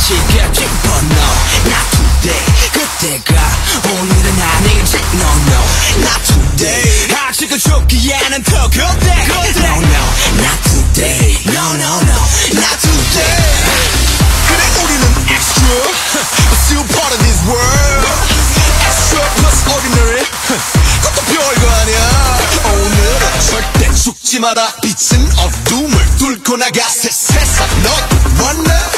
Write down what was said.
다시겠지 but no not today 그때가 오늘은 아니지 no no not today 아직은 죽기에는 더 그때 no no not today no no no not today 그래 우리는 extra but still part of this world extra plus ordinary 그것도 별거 아니야 오늘은 절대 죽지 마라 빛은 어둠을 뚫고 나가 새 세상 넌 원해